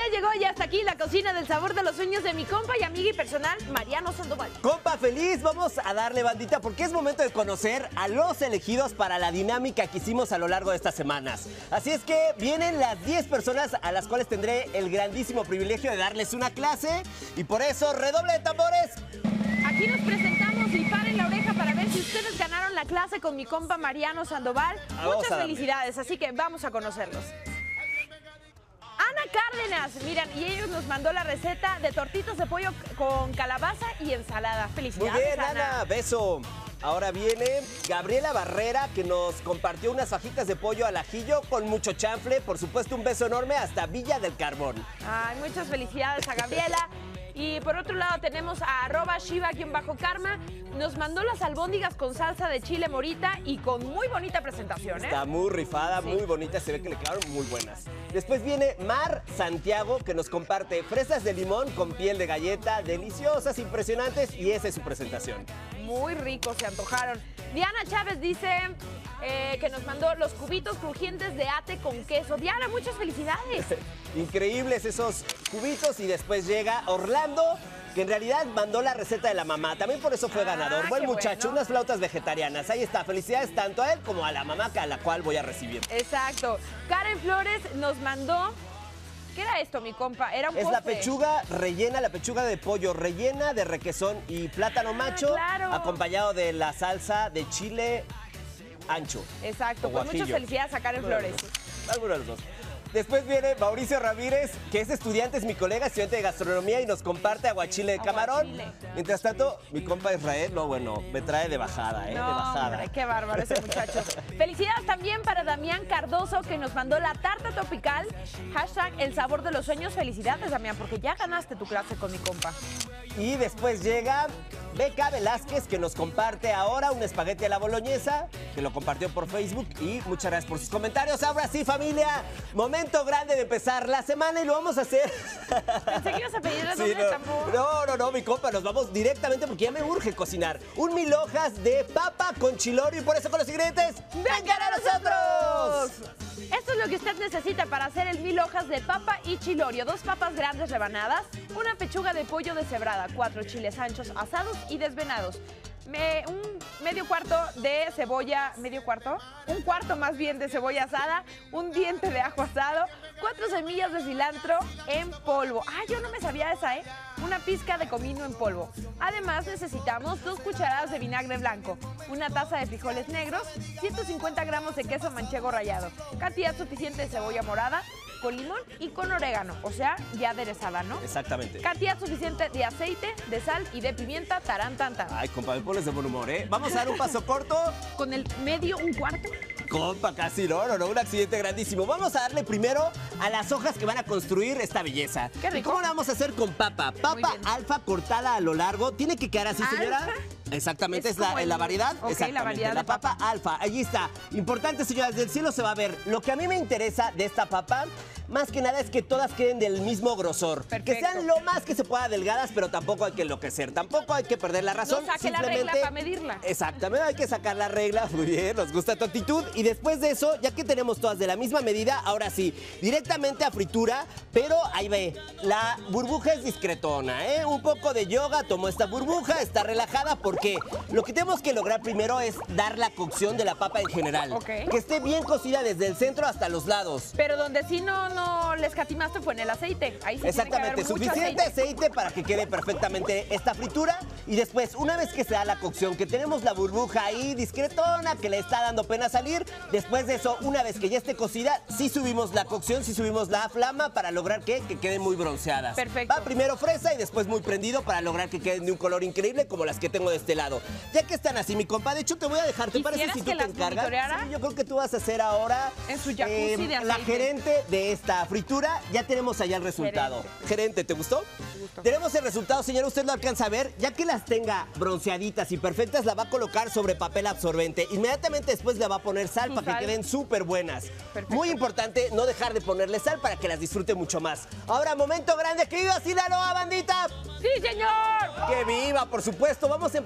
llegó y hasta aquí la cocina del sabor de los sueños de mi compa y amiga y personal, Mariano Sandoval. Compa feliz, vamos a darle bandita porque es momento de conocer a los elegidos para la dinámica que hicimos a lo largo de estas semanas. Así es que vienen las 10 personas a las cuales tendré el grandísimo privilegio de darles una clase y por eso redoble de tambores. Aquí nos presentamos y paren la oreja para ver si ustedes ganaron la clase con mi compa Mariano Sandoval. Muchas felicidades, así que vamos a conocerlos. Ana Cárdenas, miren, y ellos nos mandó la receta de tortitas de pollo con calabaza y ensalada. Felicidades, Muy bien, Ana. Ana, beso. Ahora viene Gabriela Barrera, que nos compartió unas fajitas de pollo al ajillo con mucho chanfle. Por supuesto, un beso enorme hasta Villa del Carbón. Ay, muchas felicidades a Gabriela. Y por otro lado tenemos a @Shiva_Karma. Nos mandó las albóndigas con salsa de chile morita y con muy bonita presentación, ¿eh? Está muy rifada, Sí. muy bonita, se ve que le quedaron muy buenas. Después viene Mar Santiago, que nos comparte fresas de limón con piel de galleta, deliciosas, impresionantes, y esa es su presentación. Muy ricos, se antojaron. Diana Chávez dice que nos mandó los cubitos crujientes de ate con queso. Diana, muchas felicidades. Increíbles esos cubitos, y después llega Orlando, que en realidad mandó la receta de la mamá. También por eso fue ganador. Buen qué muchacho, bueno. unas flautas vegetarianas. Ahí está, felicidades tanto a él como a la mamá a la cual voy a recibir. Exacto. Karen Flores nos mandó... ¿Qué era esto, mi compa? Era un Es la postre. pechuga rellena, la pechuga de pollo rellena de requesón y plátano macho, claro. acompañado de la salsa de chile ancho. Exacto, o pues muchas guajillo. felicidades a Karen Flores. Alguno de los dos. Después viene Mauricio Ramírez, que es estudiante, es mi colega, estudiante de gastronomía y nos comparte aguachile de camarón. Aguachile. Mientras tanto, mi compa Israel, no, bueno, me trae de bajada, de No, bajada. hombre, qué bárbaro ese muchacho. Felicidades también para Damián Cardoso, que nos mandó la tarta tropical. #El sabor de los sueños. Felicidades, Damián, porque ya ganaste tu clase con mi compa. Y después llega Beca Velázquez, que nos comparte ahora un espagueti a la boloñesa, que lo compartió por Facebook. Y muchas gracias por sus comentarios. Ahora sí, familia, momento grande de empezar la semana y lo vamos a hacer. Pensé que ibas a pedir el Sí, nombre de tambor. no, mi compa, nos vamos directamente porque ya me urge cocinar. Un 1000 hojas de papa con chilorio y por eso con los ingredientes, ¡vengan a nosotros! Esto es lo que usted necesita para hacer el 1000 hojas de papa y chilorio. 2 papas grandes rebanadas, una pechuga de pollo deshebrada, 4 chiles anchos asados y desvenados, un medio cuarto de cebolla, un cuarto más bien de cebolla asada, un diente de ajo asado, 4 semillas de cilantro en polvo. Ah, yo no me sabía esa, ¿eh? Una pizca de comino en polvo. Además necesitamos 2 cucharadas de vinagre blanco, una taza de frijoles negros, 150 gramos de queso manchego rallado, cantidad suficiente de cebolla morada, con limón y con orégano, o sea, ya aderezada, ¿no? Exactamente. Cantidad suficiente de aceite, de sal y de pimienta, tarán, tan, tan. Ay, compa, me pones de buen humor, ¿eh? Vamos a dar un paso corto. Con el medio, un cuarto. Compa, casi no, un accidente grandísimo. Vamos a darle primero a las hojas que van a construir esta belleza. Qué rico. ¿Y cómo la vamos a hacer con papa? Muy Papa bien. alfa cortada a lo largo. Tiene que quedar así, señora. ¿Alfa? Exactamente, Es es la, como la variedad. Ok, la Exactamente, variedad la de papa alfa. Allí está. Importante, señoras, del cielo se va a ver. Lo que a mí me interesa de esta papa, más que nada, es que todas queden del mismo grosor. Perfecto. Que sean lo más que se pueda delgadas, pero tampoco hay que enloquecer. Tampoco hay que perder la razón. No saque la regla para medirla. Exactamente, hay que sacar la regla. Muy bien, nos gusta tu actitud. Y después de eso, ya que tenemos todas de la misma medida, ahora sí, directamente a fritura, pero ahí ve, la burbuja es discretona, ¿eh? Un poco de yoga, tomó esta burbuja, está relajada, porque lo que tenemos que lograr primero es dar la cocción de la papa en general. Ok. Que esté bien cocida desde el centro hasta los lados. Pero donde sí no le escatimaste fue en el aceite. Ahí sí Exactamente, tiene que haber mucho suficiente aceite para que quede perfectamente esta fritura. Y después, una vez que se da la cocción, que tenemos la burbuja ahí discretona, que le está dando pena salir, después de eso, una vez que ya esté cocida, sí subimos la cocción, sí subimos la flama para lograr que queden muy bronceadas. Perfecto. Va primero fresa y después muy prendido para lograr que queden de un color increíble como las que tengo de este lado. Ya que están así, mi compa, de hecho te voy a dejar, ¿te parece si tú ¿Quisieras que te las encargas? monitoreara? Sí, yo creo que tú vas a hacer ahora En su jacuzzi de la aceite. gerente de esta fritura. Ya tenemos allá el resultado. Gerente, ¿te gustó? Me gustó. Tenemos el resultado, señora, usted lo alcanza a ver. Ya que las tenga bronceaditas y perfectas, la va a colocar sobre papel absorbente. Inmediatamente después le va a poner sal Su para sal. que queden súper buenas. Perfecto. Muy importante no dejar de ponerle sal para que las disfrute mucho más. Ahora, momento grande, que viva Sinaloa, bandita. ¡Sí, señor! ¡Que viva, por supuesto! Vamos a empezar.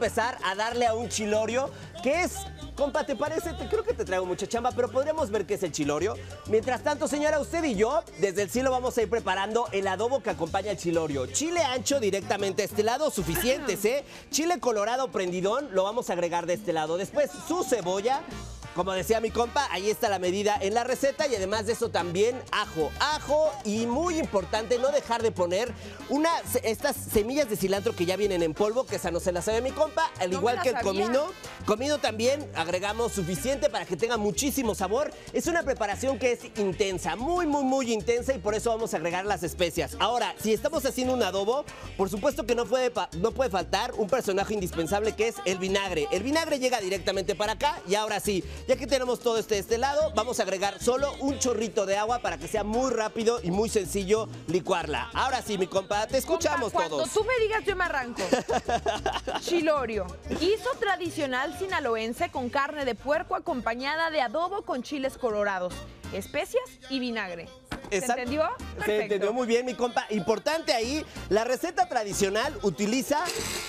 empezar a darle a un chilorio que es... Compa, ¿te parece? Creo que te traigo mucha chamba, pero podríamos ver qué es el chilorio. Mientras tanto, señora, usted y yo, desde el cielo vamos a ir preparando el adobo que acompaña el chilorio. Chile ancho directamente a este lado, suficientes, ¿eh? Chile colorado prendidón, lo vamos a agregar de este lado. Después, su cebolla. Como decía mi compa, ahí está la medida en la receta y además de eso también ajo. Ajo y muy importante no dejar de poner estas semillas de cilantro que ya vienen en polvo, que esa no se la sabe mi compa, al igual que el comino. Comino también agregamos suficiente para que tenga muchísimo sabor. Es una preparación que es intensa, muy intensa y por eso vamos a agregar las especias. Ahora, si estamos haciendo un adobo, por supuesto que no puede faltar un personaje indispensable que es el vinagre. El vinagre llega directamente para acá y ahora sí, ya que tenemos todo de este lado, vamos a agregar solo un chorrito de agua para que sea muy rápido y muy sencillo licuarla. Ahora sí, mi compa, te escuchamos compa, todos. Cuando tú me digas, yo me arranco. Chilorio, guiso tradicional sinaloense con carne de puerco acompañada de adobo con chiles colorados, especias y vinagre. ¿Se entendió? Perfecto. Se entendió muy bien, mi compa. Importante ahí, la receta tradicional utiliza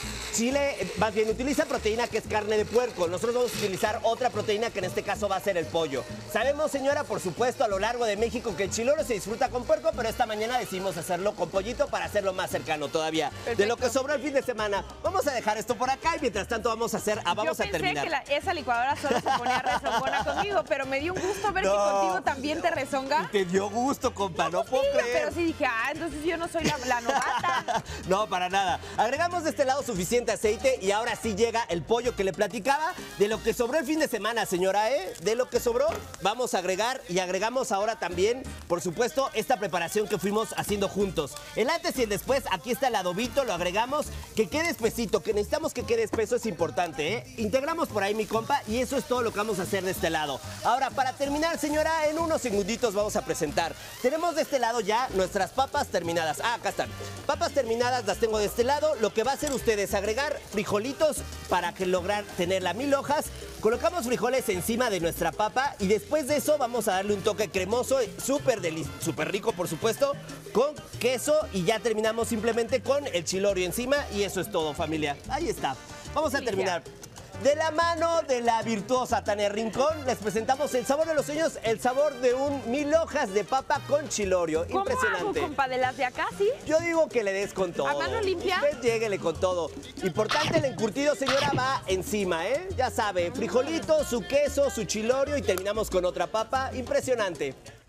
utiliza proteína que es carne de puerco. Nosotros vamos a utilizar otra proteína que en este caso va a ser el pollo. Sabemos, señora, por supuesto, a lo largo de México que el chilorio se disfruta con puerco, pero esta mañana decidimos hacerlo con pollito para hacerlo más cercano todavía. Perfecto. De lo que sobró el fin de semana. Vamos a dejar esto por acá y mientras tanto vamos a terminar. Yo pensé que esa licuadora solo se ponía rezongona conmigo, pero me dio un gusto ver que contigo también te rezonga. Te dio gusto, compa, no puedo creer. Pero sí dije, entonces yo no soy la novata. No, para nada. Agregamos de este lado suficiente aceite y ahora sí llega el pollo que le platicaba. De lo que sobró el fin de semana, señora, ¿eh? De lo que sobró, vamos a agregar y agregamos ahora también, por supuesto, esta preparación que fuimos haciendo juntos. El antes y el después, aquí está el adobito, lo agregamos, que quede espesito, que necesitamos que quede espeso, es importante, ¿eh? Integramos por ahí, mi compa, y eso es todo lo que vamos a hacer de este lado. Ahora, para terminar, señora, en unos segunditos vamos a presentar. Tenemos de este lado ya nuestras papas terminadas. Acá están. Papas terminadas las tengo de este lado. Lo que va a hacer usted es agregar frijolitos para que lograr tener las 1000 hojas. Colocamos frijoles encima de nuestra papa y después de eso vamos a darle un toque cremoso, súper rico, por supuesto, con queso y ya terminamos simplemente con el chilorio encima y eso es todo, familia. Ahí está. Vamos a terminar. De la mano de la virtuosa Tania Rincón, les presentamos el sabor de los sueños, el sabor de un 1000 hojas de papa con chilorio. Impresionante. ¿Cómo hago, compa? ¿De las de acá, sí? Yo digo que le des con todo. ¿A mano limpia? Usted lléguele con todo. Importante, el encurtido, señora, va encima, ¿eh? Ya sabe, frijolito, su queso, su chilorio y terminamos con otra papa. Impresionante.